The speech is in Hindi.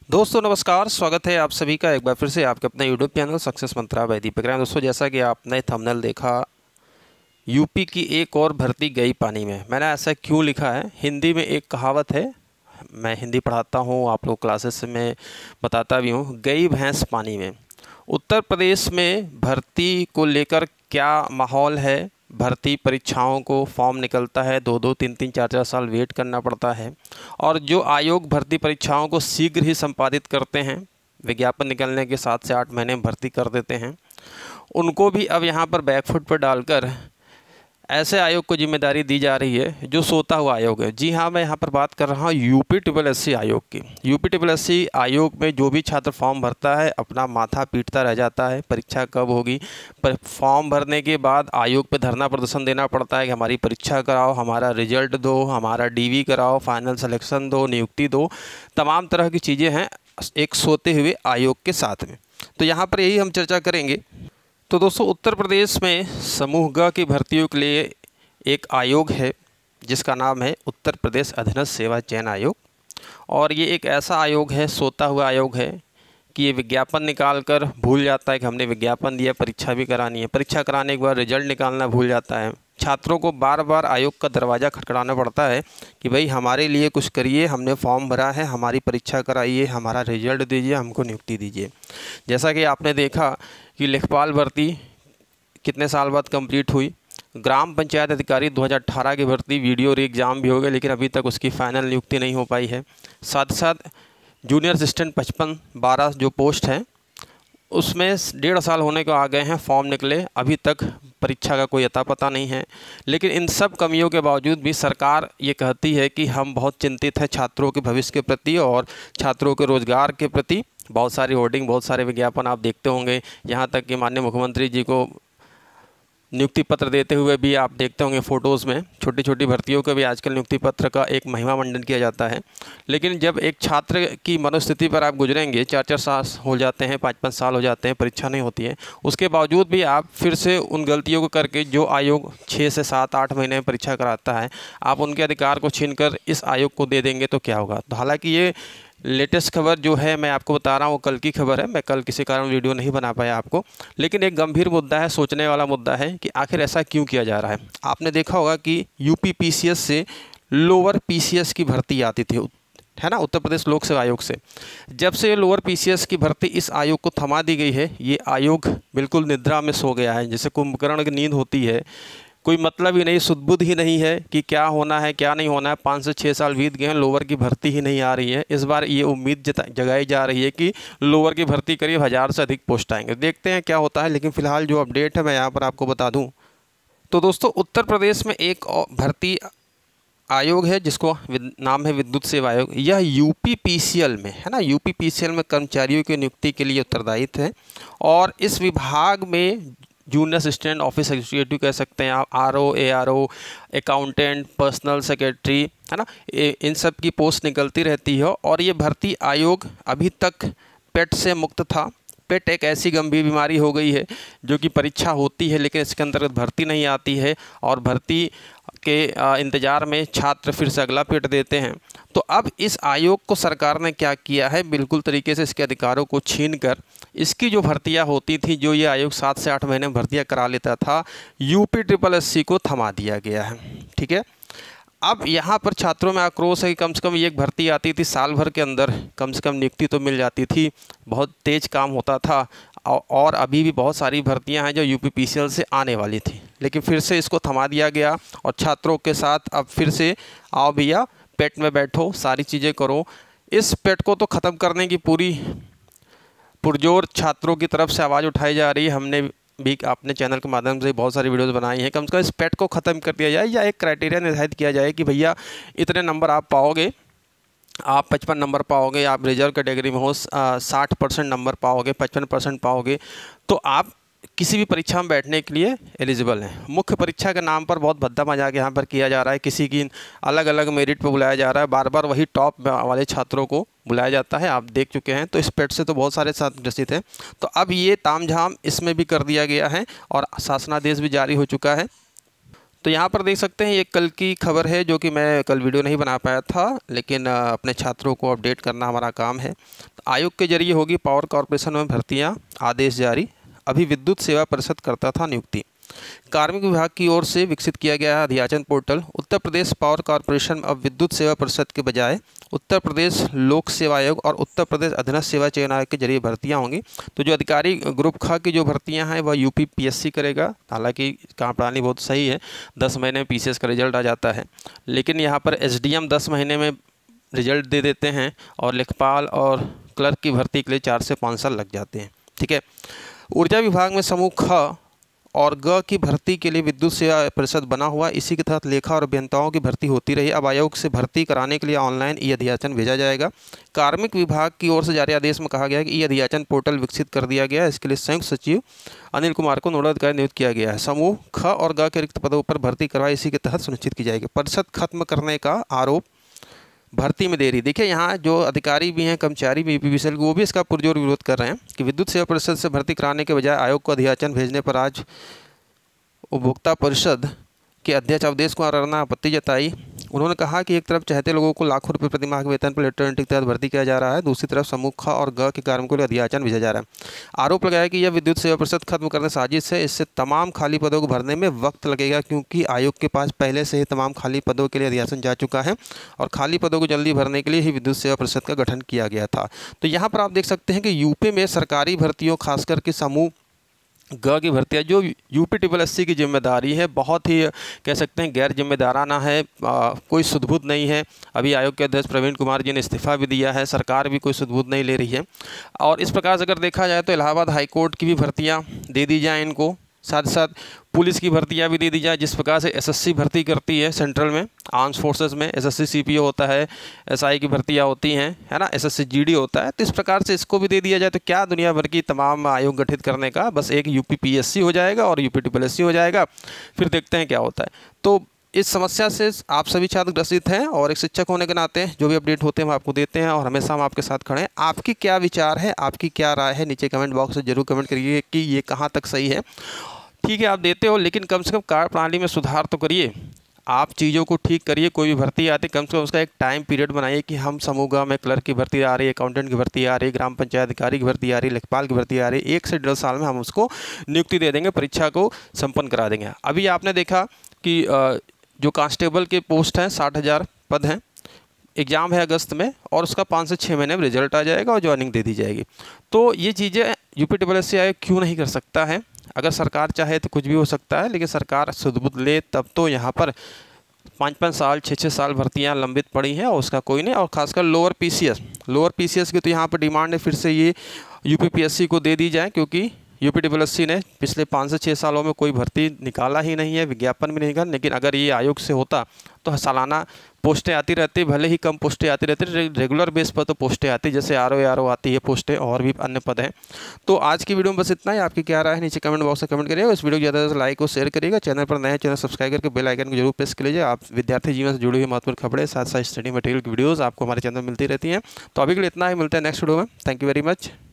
दोस्तों नमस्कार, स्वागत है आप सभी का एक बार फिर से आपके अपने YouTube channel success Mantra by Deepak Rai. दोस्तों जैसा कि आपने थंबनेल देखा, यूपी की एक और भर्ती गई पानी में। मैंने ऐसा क्यों लिखा है, हिंदी में एक कहावत है, मैं हिंदी पढ़ाता हूँ, आप लोग क्लासेस में बताता भी हूँ, गई भैंस पानी में। उत्तर प्रदेश में भर्ती को लेकर क्या माहौल है? भर्ती परीक्षाओं को फॉर्म निकलता है, 2-2, 3-3, 4-4 साल वेट करना पड़ता है। और जो आयोग भर्ती परीक्षाओं को शीघ्र ही संपादित करते हैं, विज्ञापन निकलने के 7 से 8 महीने में भर्ती कर देते हैं, उनको भी अब यहाँ पर बैकफुट पर डालकर ऐसे आयोग को जिम्मेदारी दी जा रही है जो सोता हुआ आयोग है। जी हाँ, मैं यहाँ पर बात कर रहा हूँ यूपी ट्रिपल एससी आयोग की। यूपी ट्रिपल एससी आयोग में जो भी छात्र फॉर्म भरता है अपना माथा पीटता रह जाता है, परीक्षा कब होगी। पर फॉर्म भरने के बाद आयोग पे धरना प्रदर्शन देना पड़ता है कि हमारी परीक्षा कराओ, हमारा रिजल्ट दो, हमारा डीवी कराओ, फाइनल सिलेक्शन दो, नियुक्ति दो। तमाम तरह की चीज़ें हैं एक सोते हुए आयोग के साथ में। तो यहाँ पर यही हम चर्चा करेंगे। तो दोस्तों उत्तर प्रदेश में समूह ग की भर्तियों के लिए एक आयोग है जिसका नाम है उत्तर प्रदेश अधीनस्थ सेवा चयन आयोग। और ये एक ऐसा आयोग है, सोता हुआ आयोग है कि ये विज्ञापन निकाल कर भूल जाता है कि हमने विज्ञापन दिया, परीक्षा भी करानी है, परीक्षा कराने के बाद रिजल्ट निकालना भूल जाता है। छात्रों को बार बार आयोग का दरवाज़ा खटखटाना पड़ता है कि भाई हमारे लिए कुछ करिए, हमने फॉर्म भरा है, हमारी परीक्षा कराइए, हमारा रिजल्ट दीजिए, हमको नियुक्ति दीजिए। जैसा कि आपने देखा कि लेखपाल भर्ती कितने साल बाद कंप्लीट हुई, ग्राम पंचायत अधिकारी 2018 की भर्ती वीडियो री एग्ज़ाम भी हो गया, लेकिन अभी तक उसकी फ़ाइनल नियुक्ति नहीं हो पाई है। साथ ही साथ जूनियर असिस्टेंट 55-12 जो पोस्ट हैं उसमें 1.5 साल होने को आ गए हैं, फॉर्म निकले, अभी तक परीक्षा का कोई अता पता नहीं है। लेकिन इन सब कमियों के बावजूद भी सरकार ये कहती है कि हम बहुत चिंतित हैं छात्रों के भविष्य के प्रति और छात्रों के रोज़गार के प्रति। बहुत सारी होर्डिंग, बहुत सारे विज्ञापन आप देखते होंगे, यहाँ तक कि माननीय मुख्यमंत्री जी को नियुक्ति पत्र देते हुए भी आप देखते होंगे फ़ोटोज़ में। छोटी छोटी भर्तियों का भी आजकल नियुक्ति पत्र का एक महिमा मंडन किया जाता है। लेकिन जब एक छात्र की मनोस्थिति पर आप गुजरेंगे, 4-4 साल हो जाते हैं, 5-5 साल हो जाते हैं, परीक्षा नहीं होती है, उसके बावजूद भी आप फिर से उन गलतियों को करके जो आयोग 6 से 7-8 महीने में परीक्षा कराता है, आप उनके अधिकार को छीनकर इस आयोग को दे देंगे तो क्या होगा। तो हालाँकि ये लेटेस्ट खबर जो है मैं आपको बता रहा हूँ वो कल की खबर है, मैं कल किसी कारण वीडियो नहीं बना पाया आपको। लेकिन एक गंभीर मुद्दा है, सोचने वाला मुद्दा है कि आखिर ऐसा क्यों किया जा रहा है। आपने देखा होगा कि यूपी पीसीएस से लोअर पीसीएस की भर्ती आती थी, है ना, उत्तर प्रदेश लोक सेवा आयोग से। जब से ये लोअर पीसीएस की भर्ती इस आयोग को थमा दी गई है, ये आयोग बिल्कुल निद्रा में सो गया है, जैसे कुंभकर्ण की नींद होती है। कोई मतलब ही नहीं, सुध-बुध ही नहीं है कि क्या होना है क्या नहीं होना है। 5 से 6 साल बीत गए हैं, लोअर की भर्ती ही नहीं आ रही है। इस बार ये उम्मीद जगाई जा रही है कि लोअर की भर्ती करीब 1000 से अधिक पोस्ट आएंगे। देखते हैं क्या होता है, लेकिन फ़िलहाल जो अपडेट है मैं यहाँ पर आपको बता दूँ। तो दोस्तों उत्तर प्रदेश में एक और भर्ती आयोग है जिसको नाम है विद्युत सेवा आयोग। यह यूपी पीसीएल में है ना, यूपी पीसीएल में कर्मचारियों की नियुक्ति के लिए उत्तरदायित्व है। और इस विभाग में जूनियर असिस्टेंट, ऑफिस एग्जीक्यूटिव कह सकते हैं आप, RO, ARO, accountant, personal secretary, है ना, इन सब की पोस्ट निकलती रहती है। और ये भर्ती आयोग अभी तक पेट से मुक्त था। पेट एक ऐसी गंभीर बीमारी हो गई है जो कि परीक्षा होती है लेकिन इसके अंतर्गत भर्ती नहीं आती है, और भर्ती के इंतज़ार में छात्र फिर से अगला पेट देते हैं। तो अब इस आयोग को सरकार ने क्या किया है, बिल्कुल तरीके से इसके अधिकारों को छीनकर इसकी जो भर्तियां होती थी, जो ये आयोग 7 से 8 महीने में भर्तियां करा लेता था, यूपी ट्रिपल एससी को थमा दिया गया है। ठीक है, अब यहाँ पर छात्रों में आक्रोश है कि कम से कम ये एक भर्ती आती थी, साल भर के अंदर कम से कम नियुक्ति तो मिल जाती थी, बहुत तेज़ काम होता था। और अभी भी बहुत सारी भर्तियां हैं जो यूपी पीसीएल से आने वाली थी, लेकिन फिर से इसको थमा दिया गया। और छात्रों के साथ अब फिर से आओ भैया पेट में बैठो, सारी चीज़ें करो। इस पेट को तो ख़त्म करने की पूरी पुरजोर छात्रों की तरफ से आवाज़ उठाई जा रही है। हमने भी अपने चैनल के माध्यम से बहुत सारी वीडियोस बनाई हैं। कम से कम इस पेट को ख़त्म कर दिया जाए, या एक क्राइटेरिया निर्धारित किया जाए कि भैया इतने नंबर आप पाओगे, आप 55 नंबर पाओगे, आप रिजर्व कैटेगरी में हो 60% नंबर पाओगे, 55% पाओगे, तो आप किसी भी परीक्षा में बैठने के लिए एलिजिबल हैं। मुख्य परीक्षा के नाम पर बहुत भद्दा मजाक यहाँ पर किया जा रहा है, किसी की अलग अलग मेरिट पर बुलाया जा रहा है, बार बार वही टॉप वाले छात्रों को बुलाया जाता है, आप देख चुके हैं। तो इस पेट से तो बहुत सारे छात्र ग्रसित हैं। तो अब ये तामझाम इसमें भी कर दिया गया है और शासनादेश भी जारी हो चुका है। तो यहाँ पर देख सकते हैं ये कल की खबर है, जो कि मैं कल वीडियो नहीं बना पाया था, लेकिन अपने छात्रों को अपडेट करना हमारा काम है। तो आयोग के जरिए होगी पावर कॉरपोरेशन में भर्तियाँ, आदेश जारी। अभी विद्युत सेवा परिषद करता था नियुक्ति। कार्मिक विभाग की ओर से विकसित किया गया अध्याचन portal. Uttar Pradesh power corporation अब विद्युत सेवा परिषद के बजाय उत्तर प्रदेश लोक सेवा आयोग और उत्तर प्रदेश अधीनस्थ सेवा चयन आयोग के जरिए भर्तियां होंगी। तो जो अधिकारी ग्रुप ख की जो भर्तियां हैं वह यूपी पीएससी करेगा। हालांकि काम प्रणाली बहुत सही है, 10 महीने में पीसीएस का रिजल्ट आ जाता है, लेकिन यहाँ पर एसडीएम 10 महीने में रिजल्ट दे देते हैं और लेखपाल और क्लर्क की भर्ती के लिए 4 से 5 साल लग जाते हैं। ठीक है। ऊर्जा विभाग में समूह ख और ग की भर्ती के लिए विद्युत सेवा परिषद बना हुआ। इसी के तहत लेखा और अभियंताओं की भर्ती होती रही। अब आयोग से भर्ती कराने के लिए ऑनलाइन ई अध्याचन भेजा जाएगा। कार्मिक विभाग की ओर से जारी आदेश में कहा गया है कि ई अध्याचन पोर्टल विकसित कर दिया गया है। इसके लिए संयुक्त सचिव अनिल कुमार को नोडल अधिकारी नियुक्त किया गया है। समूह ख और ग के रिक्त पदों पर भर्ती करवाई इसी के तहत सुनिश्चित की जाएगी। परिषद खत्म करने का आरोप, भर्ती में देरी। देखिए यहाँ जो अधिकारी भी हैं, कर्मचारी भी यूपीपीसीएल वो भी इसका पुरजोर विरोध कर रहे हैं कि विद्युत सेवा परिषद से भर्ती कराने के बजाय आयोग को अध्याचन भेजने पर आज उपभोक्ता परिषद के अध्यक्ष अवधेश कुमार अरोड़ा ने आपत्ति जताई। उन्होंने कहा कि एक तरफ चाहते लोगों को लाखों रुपए प्रति माह के वेतन पर लेटर एंट्री के तहत भर्ती किया जा रहा है, दूसरी तरफ समूह ख और ग के कार्मिकों के लिए अध्याचन भेजा जा रहा है। आरोप लगाया कि यह विद्युत सेवा परिषद खत्म करने साजिश है। इससे तमाम खाली पदों को भरने में वक्त लगेगा, क्योंकि आयोग के पास पहले से ही तमाम खाली पदों के लिए अध्याचन जा चुका है और खाली पदों को जल्दी भरने के लिए ही विद्युत सेवा परिषद का गठन किया गया था। तो यहाँ पर आप देख सकते हैं कि यूपी में सरकारी भर्तियों, खासकर के समूह ग की भर्तियाँ जो यूपी ट्रिपल की जिम्मेदारी है, बहुत ही कह सकते हैं गैर जिम्मेदाराना है, कोई सुध-बुध नहीं है। अभी आयोग के अध्यक्ष प्रवीण कुमार जी ने इस्तीफा भी दिया है, सरकार भी कोई सुध-बुध नहीं ले रही है। और इस प्रकार से अगर देखा जाए तो इलाहाबाद हाईकोर्ट की भी भर्तियाँ दे दी जाएँ इनको, साथ ही साथ पुलिस की भर्तियाँ भी दे दी जाए। जिस प्रकार से एसएससी भर्ती करती है सेंट्रल में, आर्म्स फोर्सेस में एसएससी सीपीओ होता है, एसआई की भर्तियाँ होती हैं, है ना, एसएससी जीडी होता है, तो इस प्रकार से इसको भी दे दिया जाए तो क्या दुनिया भर की तमाम आयोग गठित करने का, बस एक यूपी पीएससी हो जाएगा और यूपी ट्रिपल हो जाएगा। फिर देखते हैं क्या होता है। तो इस समस्या से आप सभी छात्र ग्रसित हैं और एक शिक्षक होने के नाते जो भी अपडेट होते हैं हम आपको देते हैं और हमेशा हम आपके साथ खड़े हैं। आपकी क्या विचार है, आपकी क्या राय है, नीचे कमेंट बॉक्स में जरूर कमेंट करिए कि ये कहाँ तक सही है। ठीक है, आप देते हो, लेकिन कम से कम कार्य प्रणाली में सुधार तो करिए, आप चीज़ों को ठीक करिए। कोई भी भर्ती आती कम से कम उसका एक टाइम पीरियड बनाइए कि हम समूह में क्लर्क की भर्ती आ रही है, अकाउंटेंट की भर्ती आ रही है, ग्राम पंचायत अधिकारी की भर्ती आ रही है, लेखपाल की भर्ती आ रही है, 1 से 1.5 साल में हम उसको नियुक्ति दे देंगे, परीक्षा को संपन्न करा देंगे। अभी आपने देखा कि जो कांस्टेबल के पोस्ट हैं 60,000 पद हैं, एग्ज़ाम है अगस्त में और उसका 5 से 6 महीने में रिजल्ट आ जाएगा और ज्वाइनिंग दे दी जाएगी। तो ये चीज़ें यूपी ट्रिपल आयोग क्यों नहीं कर सकता है? अगर सरकार चाहे तो कुछ भी हो सकता है, लेकिन सरकार सुध-बुध ले तब तो यहाँ पर 5-5 साल 6-6 साल भर्तियाँ लंबित पड़ी हैं और उसका कोई नहीं। और खासकर लोअर पीसीएस की तो यहाँ पर डिमांड है फिर से ये यूपी पीएससी को दे दी जाए, क्योंकि यूपी ट्रिपल ने पिछले 5 से 6 सालों में कोई भर्ती निकाला ही नहीं है, विज्ञापन भी नहीं निकाला। लेकिन अगर ये आयोग से होता तो सालाना पोस्टें आती रहती, भले ही कम पोस्टें आती रहती, रेगुलर बेस पर तो पोस्टें आती, जैसे आरओ आती है पोस्टें, और भी अन्य पद हैं। तो आज की वीडियो में बस इतना ही। आपकी क्या राय है नीचे कमेंट बॉक्स में कमेंट करिएगा। इस वीडियो को ज़्यादा से ज़्यादा लाइक और शेयर करिएगा। चैनल पर नए चैनल सब्सक्राइब करके बेल आइकन को जरूर प्रेस कर लीजिए। आप विद्यार्थी जीवन से जुड़ी हुई महत्वपूर्ण खबरें, साथ साथ स्टडी मटेरियल की वीडियोज़ आपको हमारे चैनल में मिलती रहती हैं। तो अभी के लिए इतना ही, मिलते हैं नेक्स्ट वीडियो में। Thank you very much.